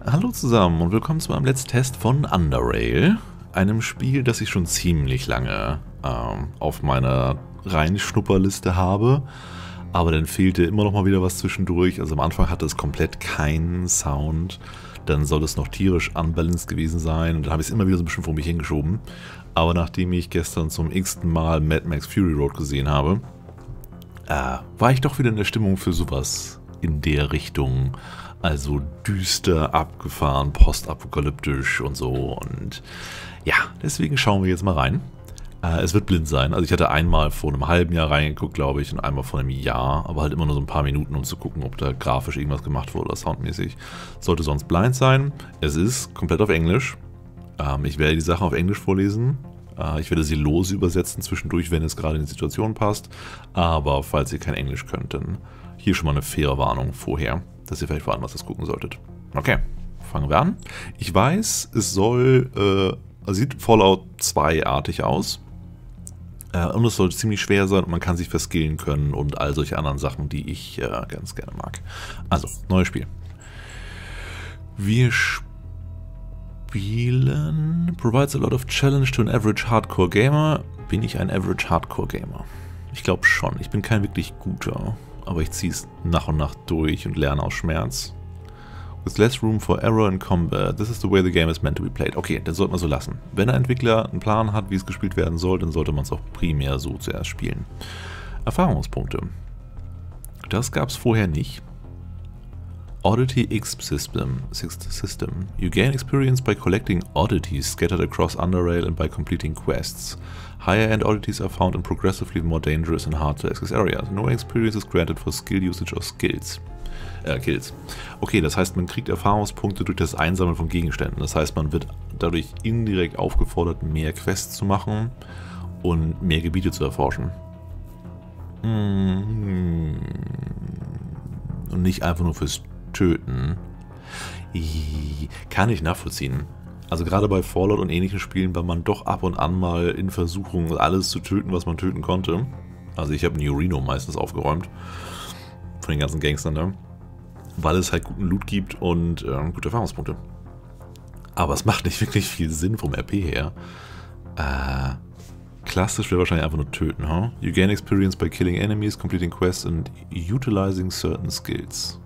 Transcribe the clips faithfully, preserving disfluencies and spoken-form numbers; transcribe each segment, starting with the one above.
Hallo zusammen und willkommen zu meinem Let's Test von Underrail, einem Spiel, das ich schon ziemlich lange ähm, auf meiner Reinschnupperliste habe, aber dann fehlte immer noch mal wieder was zwischendurch. Also am Anfang hatte es komplett keinen Sound, dann soll es noch tierisch unbalanced gewesen sein und dann habe ich es immer wieder so ein bisschen vor mich hingeschoben. Aber nachdem ich gestern zum x-ten Mal Mad Max Fury Road gesehen habe, äh, war ich doch wieder in der Stimmung für sowas in der Richtung. Also düster, abgefahren, postapokalyptisch und so. Und ja, deswegen schauen wir jetzt mal rein. Äh, es wird blind sein. Also ich hatte einmal vor einem halben Jahr reingeguckt, glaube ich, und einmal vor einem Jahr. Aber halt immer nur so ein paar Minuten, um zu gucken, ob da grafisch irgendwas gemacht wurde oder soundmäßig. Sollte sonst blind sein. Es ist komplett auf Englisch. Ähm, ich werde die Sachen auf Englisch vorlesen. Äh, ich werde sie lose übersetzen zwischendurch, wenn es gerade in die Situation passt. Aber falls ihr kein Englisch könnt, dann hier schon mal eine faire Warnung vorher, dass ihr vielleicht woanders das gucken solltet. Okay, fangen wir an. Ich weiß, es soll, äh, also sieht Fallout zwei-artig aus. Äh, und es soll ziemlich schwer sein und man kann sich verskillen können und all solche anderen Sachen, die ich äh, ganz gerne mag. Also, neues Spiel. Wir spielen Provides a lot of challenge to an average Hardcore Gamer. Bin ich ein average Hardcore Gamer? Ich glaube schon. Ich bin kein wirklich guter. Aber ich ziehe es nach und nach durch und lerne aus Schmerz. With less room for error in combat, this is the way the game is meant to be played. Okay, das sollte man so lassen. Wenn ein Entwickler einen Plan hat, wie es gespielt werden soll, dann sollte man es auch primär so zuerst spielen. Erfahrungspunkte. Das gab es vorher nicht. Oddity X System. System. You gain experience by collecting oddities scattered across Underrail and by completing quests. Higher-end oddities are found in progressively more dangerous and hard-to-access areas. No experience is granted for skill usage or skills. Äh, Kills. Okay, das heißt, man kriegt Erfahrungspunkte durch das Einsammeln von Gegenständen. Das heißt, man wird dadurch indirekt aufgefordert, mehr Quests zu machen und mehr Gebiete zu erforschen. Und nicht einfach nur fürs Töten. Kann ich nachvollziehen. Also gerade bei Fallout und ähnlichen Spielen war man doch ab und an mal in Versuchung, alles zu töten, was man töten konnte. Also ich habe New Reno meistens aufgeräumt. Von den ganzen Gangstern da. Weil es halt guten Loot gibt und äh, gute Erfahrungspunkte. Aber es macht nicht wirklich viel Sinn vom R P her. Äh, klassisch wäre wahrscheinlich einfach nur töten, huh? You gain experience by killing enemies, completing quests and utilizing certain skills.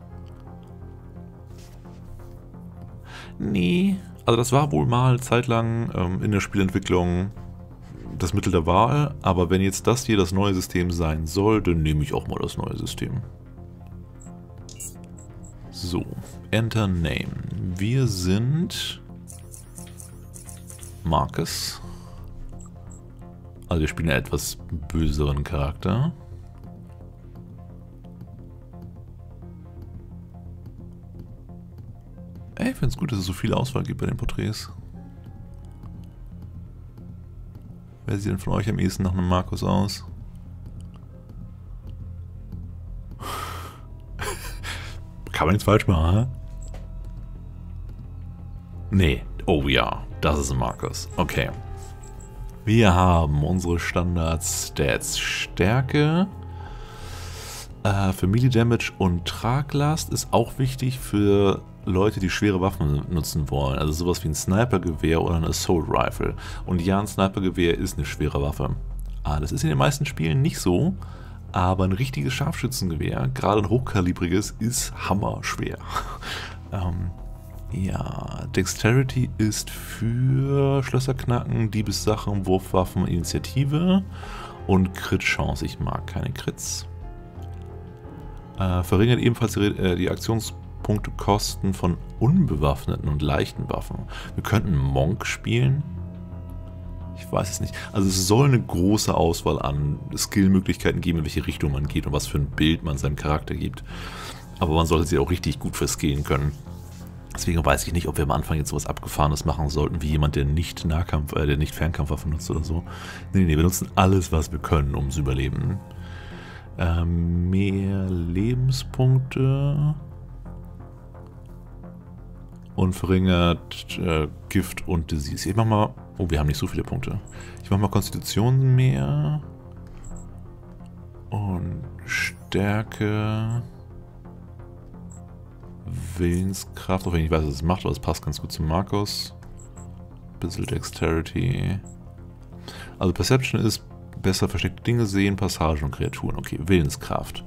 Nee. Also das war wohl mal zeitlang ähm, in der Spielentwicklung das Mittel der Wahl, aber wenn jetzt das hier das neue System sein soll, dann nehme ich auch mal das neue System. So, Enter Name. Wir sind Marcus. Also wir spielen einen etwas böseren Charakter. Ey, ich finde es gut, dass es so viel Auswahl gibt bei den Porträts. Wer sieht denn von euch am ehesten nach einem Markus aus? Kann man nichts falsch machen, hä? Nee. Oh ja, das ist ein Markus. Okay. Wir haben unsere Standard-Stats. Stärke. Äh, für Melee Damage und Traglast ist auch wichtig für Leute, die schwere Waffen nutzen wollen. Also sowas wie ein Snipergewehr oder ein Assault Rifle. Und ja, ein Snipergewehr ist eine schwere Waffe. Ah, das ist in den meisten Spielen nicht so. Aber ein richtiges Scharfschützengewehr, gerade ein hochkalibriges, ist hammerschwer. ähm, ja, Dexterity ist für Schlösserknacken, Diebessachen, Wurfwaffen, Initiative und Crit-Chance. Ich mag keine Crits. Äh, verringert ebenfalls die, äh, die Aktionspunktekosten von unbewaffneten und leichten Waffen. Wir könnten Monk spielen. Ich weiß es nicht. Also es soll eine große Auswahl an Skillmöglichkeiten geben, in welche Richtung man geht und was für ein Bild man seinem Charakter gibt. Aber man sollte sie auch richtig gut verskillen können. Deswegen weiß ich nicht, ob wir am Anfang jetzt sowas Abgefahrenes machen sollten, wie jemand, der nicht Nahkampf, äh, der nicht Fernkampfwaffen nutzt oder so. Nee, nee, wir nutzen alles, was wir können, um zu überleben. Ähm, mehr Lebenspunkte. Und verringert äh, Gift und Disease. Ich mach mal. Oh, wir haben nicht so viele Punkte. Ich mach mal Konstitution mehr. Und Stärke. Willenskraft, auch wenn ich weiß, was es macht, aber es passt ganz gut zu Markus. Bisschen Dexterity. Also Perception ist besser versteckte Dinge sehen, Passagen und Kreaturen. Okay, Willenskraft.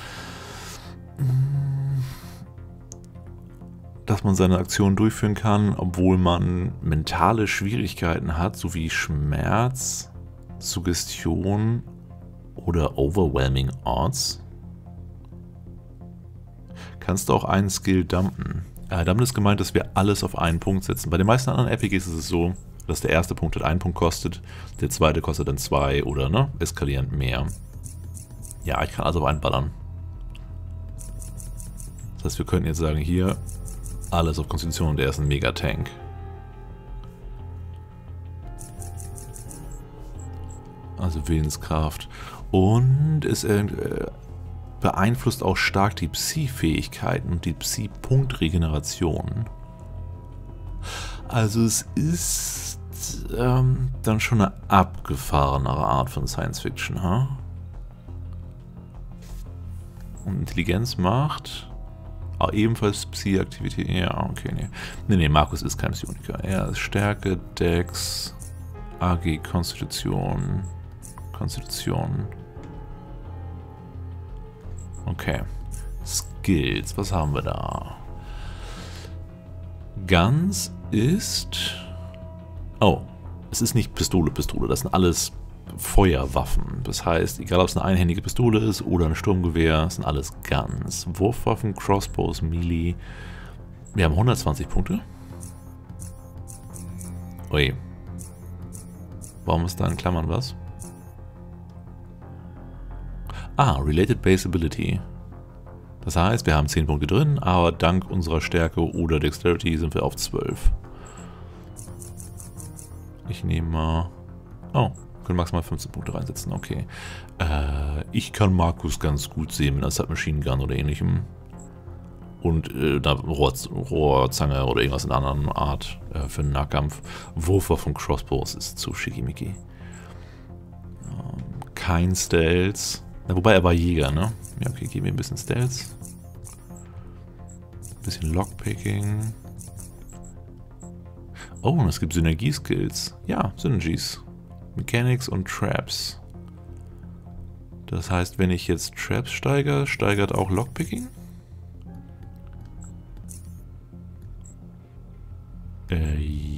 Dass man seine Aktionen durchführen kann, obwohl man mentale Schwierigkeiten hat, sowie Schmerz, Suggestion oder Overwhelming Odds. Kannst du auch einen Skill dumpen. Äh, damit ist gemeint, dass wir alles auf einen Punkt setzen. Bei den meisten anderen R P Gs ist es so, dass der erste Punkt halt einen Punkt kostet, der zweite kostet dann zwei oder ne, eskalierend mehr. Ja, ich kann also auf einen ballern. Das heißt, wir könnten jetzt sagen, hier alles auf Konstitution und der ist ein Megatank. Also Willenskraft. Und es äh, beeinflusst auch stark die Psi-Fähigkeiten und die Psi-Punkt-Regeneration. Also es ist ähm, dann schon eine abgefahrenere Art von Science-Fiction, ha? Und Intelligenz macht auch ebenfalls Psi-Aktivität. Ja, okay, nee. Nee, nee, Markus ist kein Psioniker. Er ist Stärke, Dex, A G, Konstitution, Konstitution. Okay. Skills, was haben wir da? Guns ist... Oh, es ist nicht Pistole, Pistole. Das sind alles Feuerwaffen. Das heißt, egal ob es eine einhändige Pistole ist oder ein Sturmgewehr, sind alles Guns. Wurfwaffen, Crossbows, Melee. Wir haben hundertzwanzig Punkte. Ui. Warum ist da in Klammern was? Ah, Related Base Ability. Das heißt, wir haben zehn Punkte drin, aber dank unserer Stärke oder Dexterity sind wir auf zwölf. Ich nehme mal... Oh, können maximal fünfzehn Punkte reinsetzen, okay. Äh, ich kann Markus ganz gut sehen mit einer Submachine Gun oder ähnlichem. Und äh, eine Rohr, Rohrzange oder irgendwas in einer anderen Art äh, für einen Nahkampf. Wurfwaffen von Crossbows ist zu schickimicki. Ähm, kein Stealth. Na, wobei er war Jäger, ne? Ja, okay, geben wir ein bisschen Stealth. Ein bisschen Lockpicking. Oh, und es gibt Synergie-Skills. Ja, Synergies. Mechanics und Traps. Das heißt, wenn ich jetzt Traps steigere, steigert auch Lockpicking? Äh,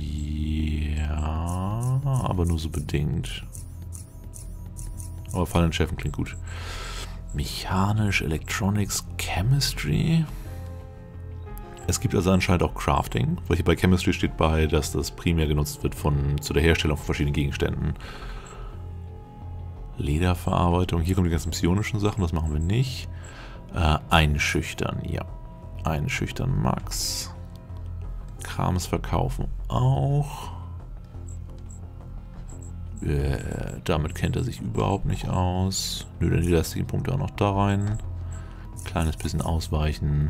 ja, aber nur so bedingt. Aber Fallen Chefen klingt gut. Mechanisch, Electronics, Chemistry. Es gibt also anscheinend auch Crafting, weil hier bei Chemistry steht bei, dass das primär genutzt wird von, zu der Herstellung von verschiedenen Gegenständen. Lederverarbeitung, hier kommen die ganzen psionischen Sachen, das machen wir nicht. Äh, einschüchtern, ja. Einschüchtern Max. Krams verkaufen auch. Äh, damit kennt er sich überhaupt nicht aus. Nö, dann die restlichen Punkte auch noch da rein. Kleines bisschen ausweichen.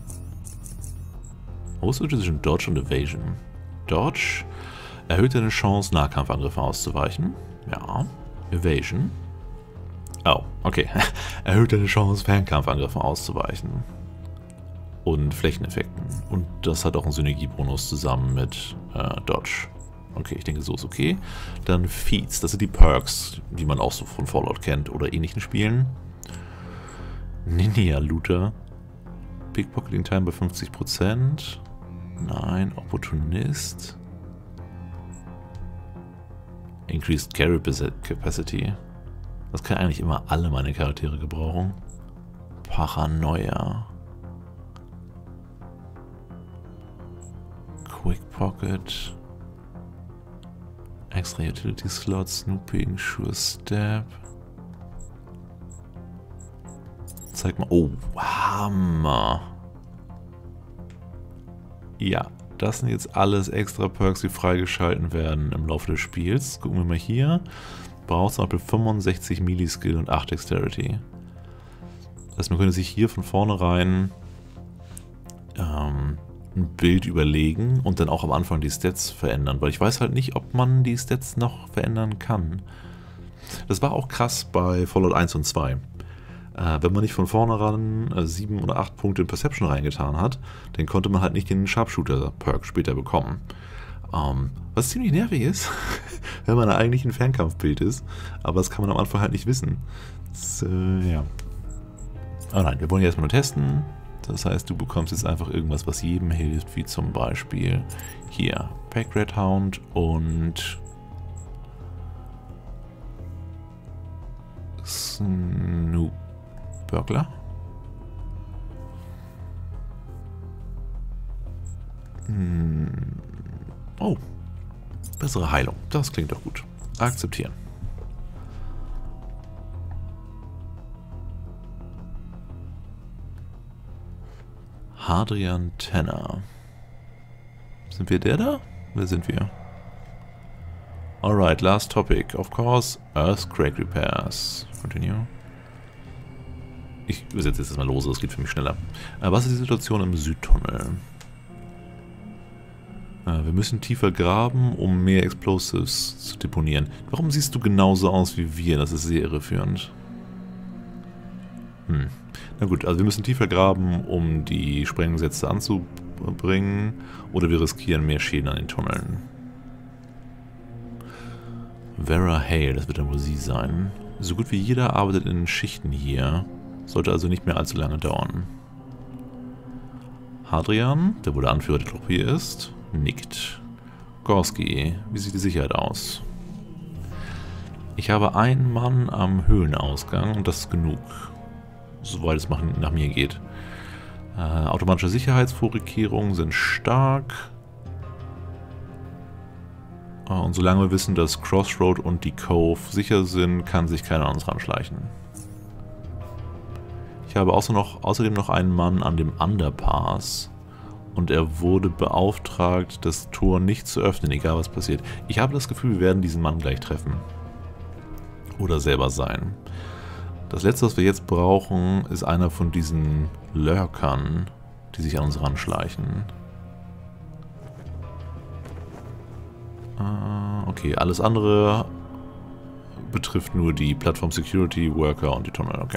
Wo zwischen Dodge und Evasion? Dodge erhöht deine Chance, Nahkampfangriffe auszuweichen. Ja. Evasion. Oh, okay. Erhöht deine Chance, Fernkampfangriffe auszuweichen. Und Flächeneffekten. Und das hat auch einen Synergiebonus zusammen mit äh, Dodge. Okay, ich denke, so ist okay. Dann Feats, das sind die Perks, die man auch so von Fallout kennt oder ähnlichen Spielen. Ninja Looter. Pickpocketing Time bei fünfzig Prozent. Nein, Opportunist. Increased Carry Capacity. Das kann eigentlich immer alle meine Charaktere gebrauchen. Paranoia. Quick Pocket. Extra Utility Slot, Snooping, Sure Step. Zeig mal. Oh, Hammer. Ja, das sind jetzt alles extra Perks, die freigeschalten werden im Laufe des Spiels. Gucken wir mal hier. Braucht zum Beispiel fünfundsechzig Melee-Skill und acht Dexterity. Das heißt, man könnte sich hier von vornherein ähm, ein Bild überlegen und dann auch am Anfang die Stats verändern. Weil ich weiß halt nicht, ob man die Stats noch verändern kann. Das war auch krass bei Fallout eins und zwei. Äh, wenn man nicht von vornherein äh, sieben oder acht Punkte in Perception reingetan hat, dann konnte man halt nicht den Sharpshooter-Perk später bekommen. Ähm, was ziemlich nervig ist, wenn man eigentlich ein Fernkampfbild ist, aber das kann man am Anfang halt nicht wissen. Das, äh, ja. Aber nein, wir wollen ja erstmal nur testen. Das heißt, du bekommst jetzt einfach irgendwas, was jedem hilft, wie zum Beispiel hier Pack Red Hound und Snoop Burglar. Hm. Oh, bessere Heilung. Das klingt doch gut. Akzeptieren. Hadrian Tanner. Sind wir der da? Wer sind wir? Alright, last topic. Of course, Earthquake Repairs. Continue. Ich übersetze jetzt mal lose, das geht für mich schneller. Äh, was ist die Situation im Südtunnel? Äh, wir müssen tiefer graben, um mehr Explosives zu deponieren. Warum siehst du genauso aus wie wir? Das ist sehr irreführend. Hm. Na gut, also wir müssen tiefer graben, um die Sprengsätze anzubringen, oder wir riskieren mehr Schäden an den Tunneln. Vera Hale, das wird dann wohl sie sein. So gut wie jeder arbeitet in den Schichten hier, sollte also nicht mehr allzu lange dauern. Hadrian, der wohl der Anführer der Truppe hier ist, nickt. Gorski, wie sieht die Sicherheit aus? Ich habe einen Mann am Höhlenausgang und das ist genug. Soweit es nach mir geht. Äh, automatische Sicherheitsvorkehrungen sind stark. Äh, und solange wir wissen, dass Crossroad und die Cove sicher sind, kann sich keiner an uns ranschleichen. Ich habe außer noch, außerdem noch einen Mann an dem Underpass. Und er wurde beauftragt, das Tor nicht zu öffnen, egal was passiert. Ich habe das Gefühl, wir werden diesen Mann gleich treffen. Oder selber sein. Das letzte, was wir jetzt brauchen, ist einer von diesen Lurkern, die sich an uns ranschleichen. Äh, okay, alles andere betrifft nur die Plattform Security, Worker und die Tunnel. Okay.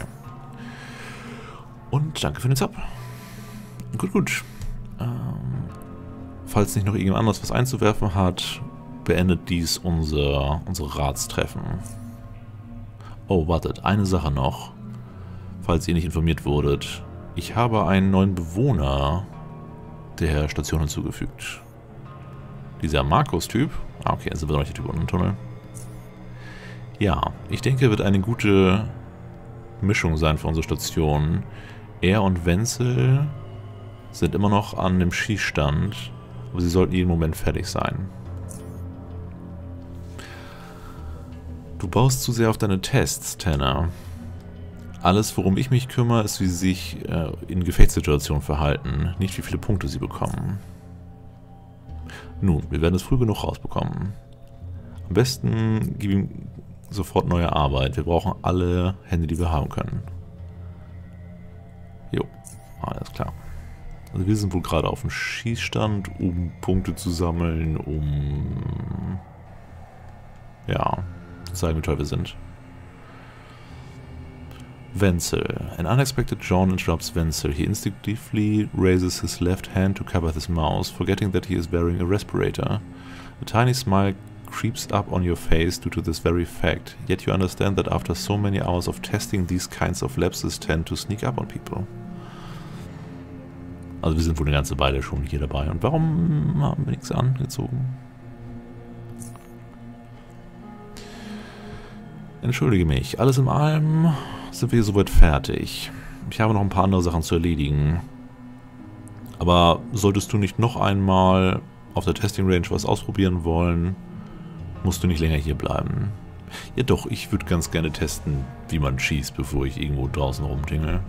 Und danke für den Sub. Gut, gut. Ähm, falls nicht noch irgendjemand anderes was einzuwerfen hat, beendet dies unser, unsere Ratstreffen. Oh, wartet, eine Sache noch, falls ihr nicht informiert wurdet. Ich habe einen neuen Bewohner der Station hinzugefügt. Dieser Markus-Typ. Ah, okay, also wird noch nicht der Typ unten im Tunnel. Ja, ich denke, er wird eine gute Mischung sein für unsere Station. Er und Wenzel sind immer noch an dem Schießstand, aber sie sollten jeden Moment fertig sein. Du baust zu sehr auf deine Tests, Tanner. Alles, worum ich mich kümmere, ist, wie sie sich äh, in Gefechtssituationen verhalten, nicht wie viele Punkte sie bekommen. Nun, wir werden es früh genug rausbekommen. Am besten gib ihm sofort neue Arbeit. Wir brauchen alle Hände, die wir haben können. Jo, alles klar. Also wir sind wohl gerade auf dem Schießstand, um Punkte zu sammeln, um... ja... zeigen, wie toll wir sind. Wenzel. An unexpected John interrupts Wenzel. He instinctively raises his left hand to cover his mouth, forgetting that he is wearing a respirator. A tiny smile creeps up on your face due to this very fact, yet you understand that after so many hours of testing, these kinds of lapses tend to sneak up on people. Also wir sind wohl eine ganze Weile schon hier dabei. Und warum haben wir nichts angezogen? Entschuldige mich, alles in allem sind wir hier soweit fertig. Ich habe noch ein paar andere Sachen zu erledigen. Aber solltest du nicht noch einmal auf der Testing Range was ausprobieren wollen, musst du nicht länger hier bleiben. Ja doch, ich würde ganz gerne testen, wie man schießt, bevor ich irgendwo draußen rumtingel.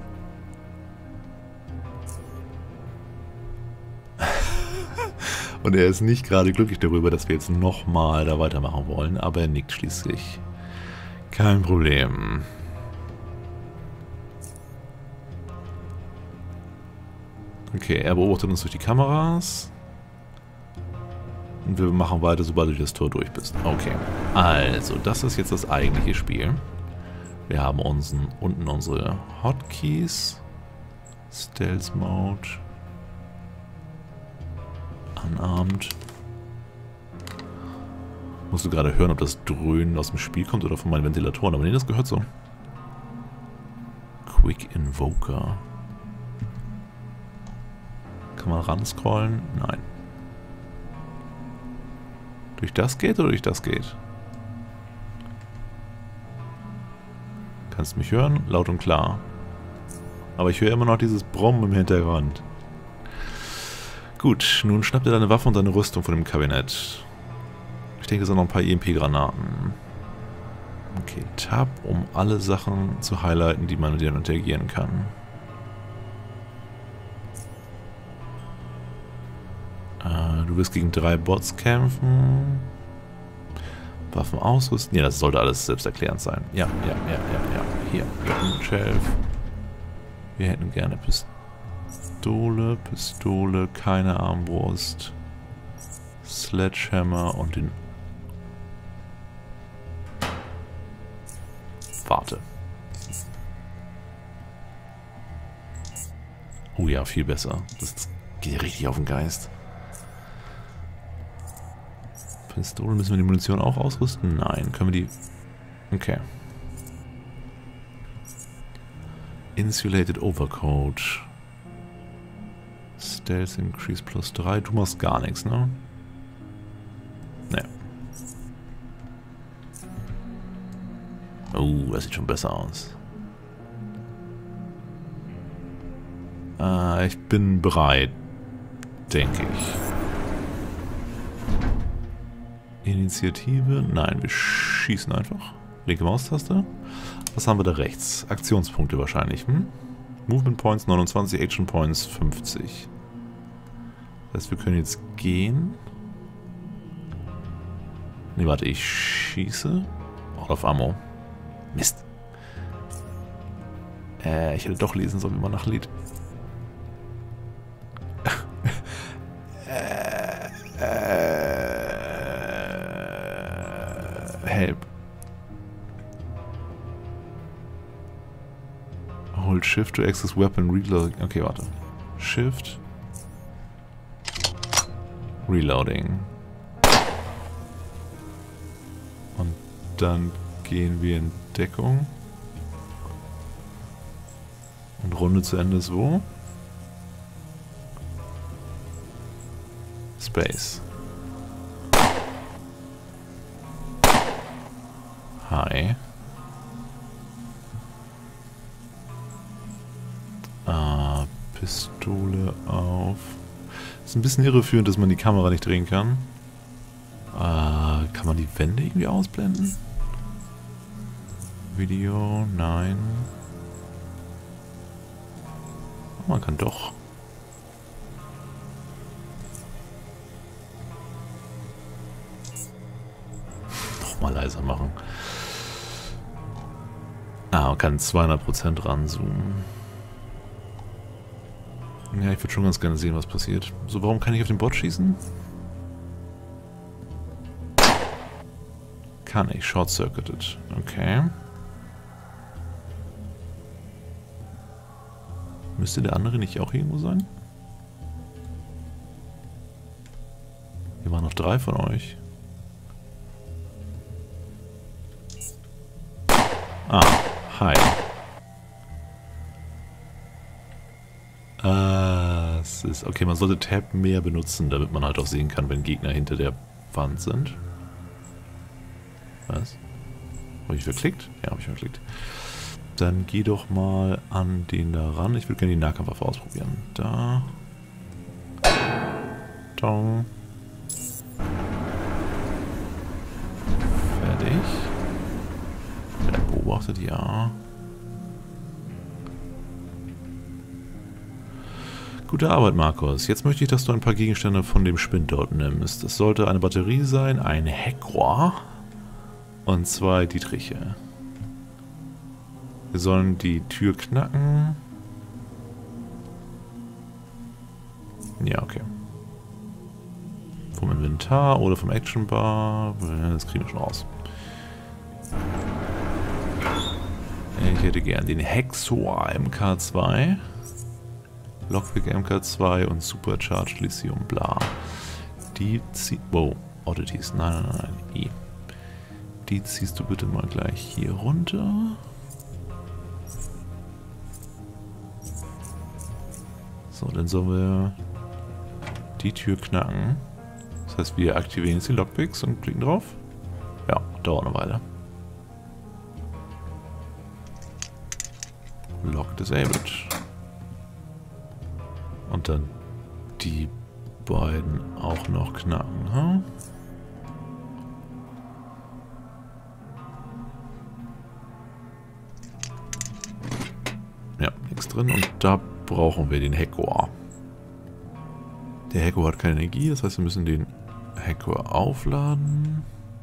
Und er ist nicht gerade glücklich darüber, dass wir jetzt nochmal da weitermachen wollen, aber er nickt schließlich. Kein Problem. Okay, er beobachtet uns durch die Kameras. Und wir machen weiter, sobald du das Tor durch bist. Okay. Also, das ist jetzt das eigentliche Spiel. Wir haben unseren, unten unsere Hotkeys. Stealth Mode. Unarmed. Musst du gerade hören, ob das Dröhnen aus dem Spiel kommt oder von meinen Ventilatoren. Aber nee, das gehört so. Quick Invoker. Kann man ran scrollen? Nein. Durch das geht oder durch das geht? Kannst du mich hören? Laut und klar. Aber ich höre immer noch dieses Brummen im Hintergrund. Gut, nun schnappt er deine Waffe und deine Rüstung von dem Kabinett. Ich denke, es sind noch ein paar E M P-Granaten. Okay, Tab, um alle Sachen zu highlighten, die man mit dir interagieren kann. Äh, du wirst gegen drei Bots kämpfen. Waffen ausrüsten. Ja, das sollte alles selbsterklärend sein. Ja, ja, ja, ja, ja. Hier, Weapon Shelf. Wir hätten gerne Pistole, Pistole, keine Armbrust. Sledgehammer und den... Warte. Oh ja, viel besser. Das geht richtig auf den Geist. Pistole, müssen wir die Munition auch ausrüsten? Nein. Können wir die... Okay. Insulated Overcoat. Stealth Increase plus drei. Du machst gar nichts, ne? Ne. Oh, das sieht schon besser aus. Äh, ich bin bereit. Denke ich. Initiative? Nein, wir schießen einfach. Linke Maustaste. Was haben wir da rechts? Aktionspunkte wahrscheinlich. Hm? Movement Points neunundzwanzig, Action Points fünfzig. Das heißt, wir können jetzt gehen. Ne, warte, ich schieße. Out of Ammo. Mist. Äh, ich hätte doch lesen sollen, wie man nachlädt. äh, äh, help. Hold Shift to access weapon reload. Okay, warte. Shift. Reloading. Und dann gehen wir in Deckung. Und Runde zu Ende ist wo? Space. Hi. Ah, Pistole auf. Ist ein bisschen irreführend, dass man die Kamera nicht drehen kann. Ah, kann man die Wände irgendwie ausblenden? Video, nein. Oh, man kann doch. Nochmal leiser machen. Ah, man kann zweihundert Prozent ranzoomen. Ja, ich würde schon ganz gerne sehen, was passiert. So, warum kann ich auf den Bot schießen? Kann ich. Short-circuited. Okay. Müsste der andere nicht auch irgendwo sein? Hier waren noch drei von euch. Ah, hi. Ah, es ist... Okay, man sollte Tab mehr benutzen, damit man halt auch sehen kann, wenn Gegner hinter der Wand sind. Was? Habe ich verklickt? Ja, habe ich verklickt. Dann geh doch mal an den da ran. Ich würde gerne die Nahkampfwaffe ausprobieren. Da. Tong. Fertig. Der beobachtet, ja. Gute Arbeit, Markus. Jetzt möchte ich, dass du ein paar Gegenstände von dem Spind dort nimmst. Es sollte eine Batterie sein, ein Heckrohr und zwei Dietriche. Wir sollen die Tür knacken. Ja, okay. Vom Inventar oder vom Action Bar. Das kriegen wir schon raus. Ich hätte gern den Hexor M K zwei, Lockpick M K zwei und Supercharged Lithium, bla. Die zieht... Wow, Oddities, nein, nein, nein, I. Die ziehst du bitte mal gleich hier runter. So, dann sollen wir die Tür knacken. Das heißt, wir aktivieren jetzt die Lockpicks und klicken drauf. Ja, dauert eine Weile. Lock disabled. Und dann die beiden auch noch knacken. Hm? Ja, nichts drin. Und da brauchen wir den Hexor. Der Hexor hat keine Energie, das heißt, wir müssen den Hexor aufladen.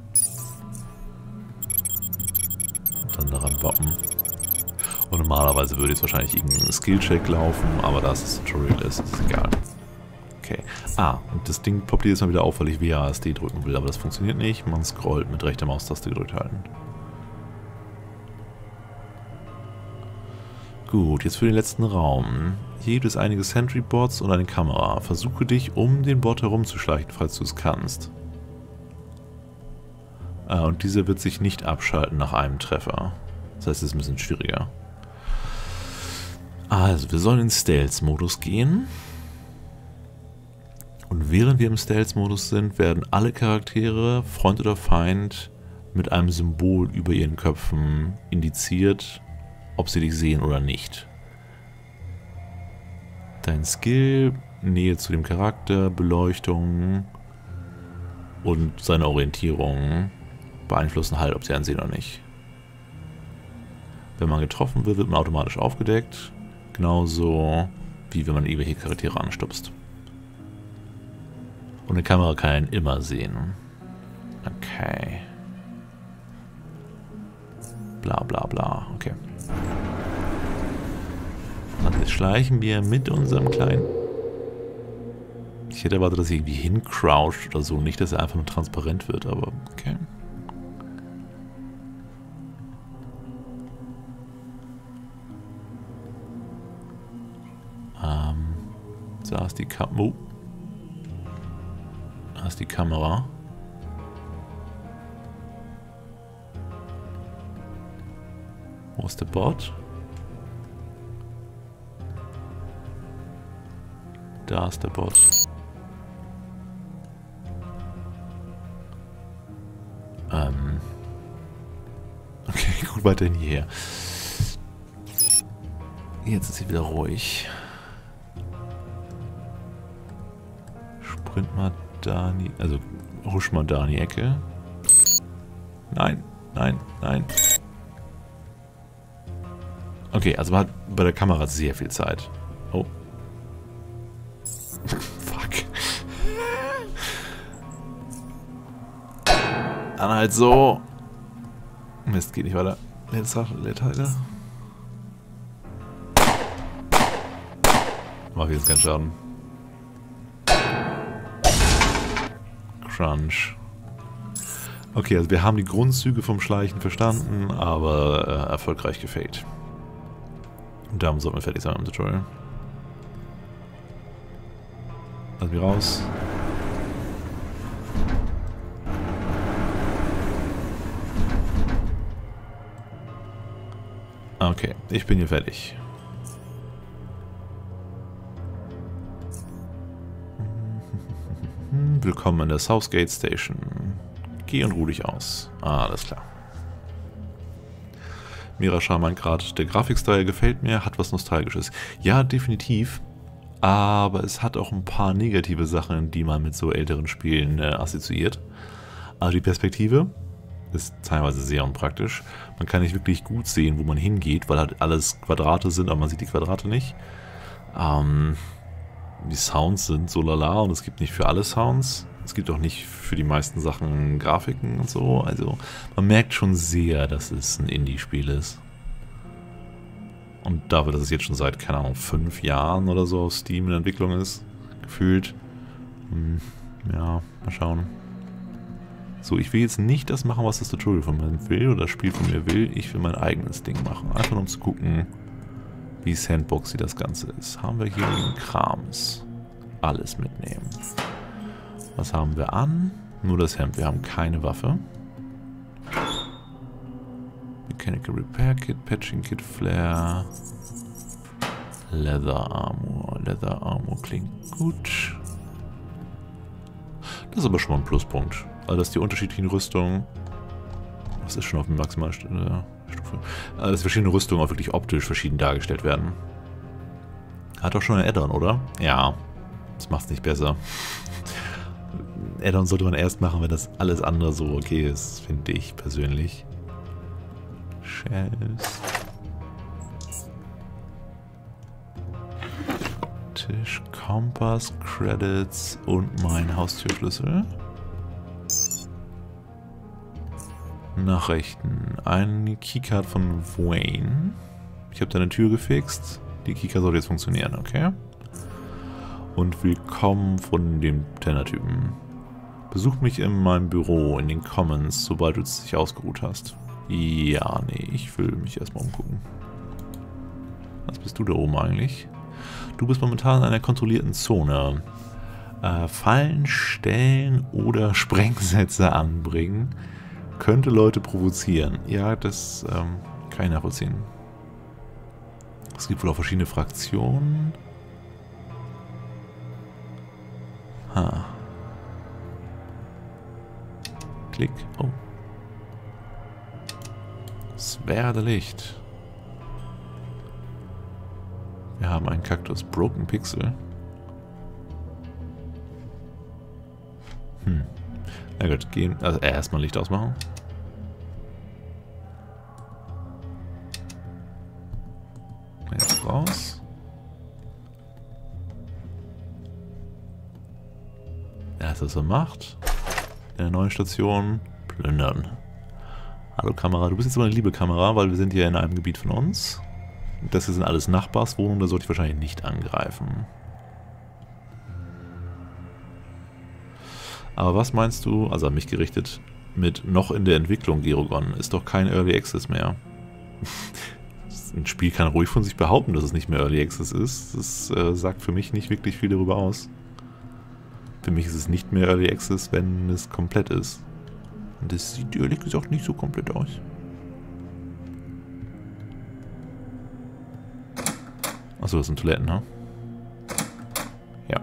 Und dann daran boppen. Und normalerweise würde jetzt wahrscheinlich irgendein Skill-Check laufen, aber da es das Tutorial ist, ist es egal. Okay. Ah, und das Ding poppt jetzt mal wieder auf, weil ich W A S D drücken will, aber das funktioniert nicht. Man scrollt mit rechter Maustaste gedrückt halten. Gut, jetzt für den letzten Raum. Hier gibt es einige Sentry-Bots und eine Kamera. Versuche dich um den Bot herumzuschleichen, falls du es kannst. Ah, und dieser wird sich nicht abschalten nach einem Treffer. Das heißt, es ist ein bisschen schwieriger. Also, wir sollen in Stealth-Modus gehen. Und während wir im Stealth-Modus sind, werden alle Charaktere, Freund oder Feind, mit einem Symbol über ihren Köpfen indiziert, ob sie dich sehen oder nicht. Dein Skill, Nähe zu dem Charakter, Beleuchtung und seine Orientierung beeinflussen halt, ob sie einen sehen oder nicht. Wenn man getroffen wird, wird man automatisch aufgedeckt. Genauso wie wenn man irgendwelche Charaktere anstupst. Und eine Kamera kann einen immer sehen. Okay. Bla bla bla. Okay. Und jetzt schleichen wir mit unserem kleinen... Ich hätte erwartet, dass er irgendwie hincroucht oder so. Nicht, dass er einfach nur transparent wird, aber okay. Ähm, da ist die Kamera. Oh. Da ist die Kamera. Wo ist der Bot? Da ist der Bot. Ähm. Okay, gut, weiterhin hierher. Jetzt ist sie wieder ruhig. Sprint mal da in die... Also, husch mal da in die Ecke. Nein, nein, nein. Okay, also man hat bei der Kamera sehr viel Zeit. Oh. Fuck. Dann halt so. Mist, geht nicht weiter. Letzter, letzter. Mach jetzt keinen Schaden. Crunch. Okay, also wir haben die Grundzüge vom Schleichen verstanden, aber äh, erfolgreich gefailt. Und damit sollten wir fertig sein im Tutorial. Lass mich raus. Okay, ich bin hier fertig. Willkommen in der Southgate Station. Geh und ruh dich aus. Ah, alles klar. Mirascha meint gerade, der Grafikstil gefällt mir, hat was Nostalgisches. Ja, definitiv. Aber es hat auch ein paar negative Sachen, die man mit so älteren Spielen äh, assoziiert. Also die Perspektive ist teilweise sehr unpraktisch. Man kann nicht wirklich gut sehen, wo man hingeht, weil halt alles Quadrate sind, aber man sieht die Quadrate nicht. Ähm, die Sounds sind so lala und es gibt nicht für alle Sounds. Es gibt auch nicht für die meisten Sachen Grafiken und so. Also man merkt schon sehr, dass es ein Indie-Spiel ist. Und dafür, dass es jetzt schon seit, keine Ahnung, fünf Jahren oder so auf Steam in Entwicklung ist, gefühlt. Hm, ja, mal schauen. So, ich will jetzt nicht das machen, was das Tutorial von mir will oder das Spiel von mir will. Ich will mein eigenes Ding machen. Einfach nur um zu gucken, wie sandboxy das Ganze ist. Haben wir hier den Krams. Alles mitnehmen. Was haben wir an? Nur das Hemd. Wir haben keine Waffe. Mechanical Repair Kit, Patching Kit, Flare. Leather Armor. Leather Armor klingt gut. Das ist aber schon mal ein Pluspunkt. Also, dass die unterschiedlichen Rüstungen... Was ist schon auf dem Maximalstufe? Also, dass verschiedene Rüstungen auch wirklich optisch verschieden dargestellt werden. Hat doch schon ein Add-on, oder? Ja. Das macht es nicht besser. Add-on sollte man erst machen, wenn das alles andere so okay ist, finde ich persönlich. Shells. Tisch, Kompass, Credits und mein Haustürschlüssel. Nachrichten. Eine Keycard von Wayne. Ich habe deine Tür gefixt. Die Keycard soll jetzt funktionieren, okay? Und willkommen von dem Tenner-Typen. Besuch mich in meinem Büro in den Commons, sobald du dich ausgeruht hast. Ja, nee, ich will mich erstmal umgucken. Was bist du da oben eigentlich? Du bist momentan in einer kontrollierten Zone. Äh, Fallen stellen oder Sprengsätze anbringen könnte Leute provozieren. Ja, das ähm, kann ich nachvollziehen. Es gibt wohl auch verschiedene Fraktionen. Ha. Klick. Oh. Sverdelicht. Wir haben einen Kaktus. Broken Pixel. Hm. Na gut, gehen. Also erstmal Licht ausmachen. Jetzt raus. Erst was er macht. In der neuen Station plündern. Hallo Kamera, du bist jetzt aber eine liebe Kamera, weil wir sind hier in einem Gebiet von uns. Das hier sind alles Nachbarswohnungen, da sollte ich wahrscheinlich nicht angreifen. Aber was meinst du, also an mich gerichtet, mit noch in der Entwicklung, Gerogon? Ist doch kein Early Access mehr. Ein Spiel kann ruhig von sich behaupten, dass es nicht mehr Early Access ist. Das äh, sagt für mich nicht wirklich viel darüber aus. Für mich ist es nicht mehr Early Access, wenn es komplett ist. Und das sieht ehrlich gesagt nicht so komplett aus. Achso, das sind Toiletten, ne? Ja.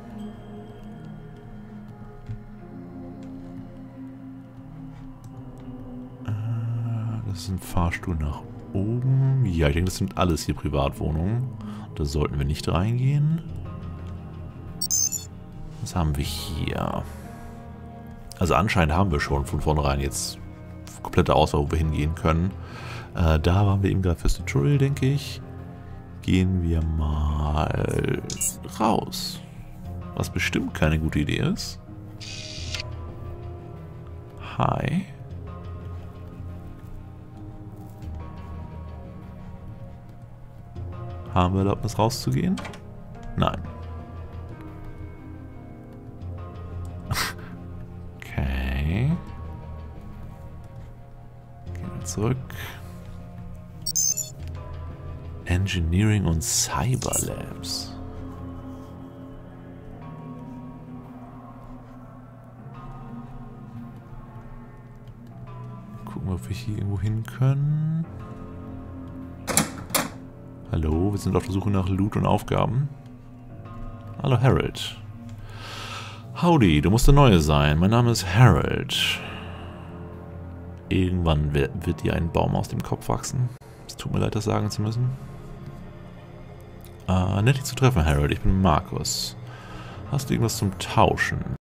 Äh, das ist ein Fahrstuhl nach oben. Ja, ich denke, das sind alles hier Privatwohnungen. Da sollten wir nicht reingehen. Was haben wir hier? Also anscheinend haben wir schon von vornherein jetzt komplette Auswahl, wo wir hingehen können. Äh, da waren wir eben gerade fürs Tutorial, denke ich. Gehen wir mal raus. Was bestimmt keine gute Idee ist. Hi. Haben wir Erlaubnis rauszugehen? Nein. Okay. Gehen wir zurück. Engineering und Cyber Labs. Gucken wir, ob wir hier irgendwo hin können. Hallo, wir sind auf der Suche nach Loot und Aufgaben. Hallo Harold. Howdy, du musst der Neue sein. Mein Name ist Harold. Irgendwann wird, wird dir ein Baum aus dem Kopf wachsen. Es tut mir leid, das sagen zu müssen. Äh, nett dich zu treffen, Harold. Ich bin Markus. Hast du irgendwas zum Tauschen?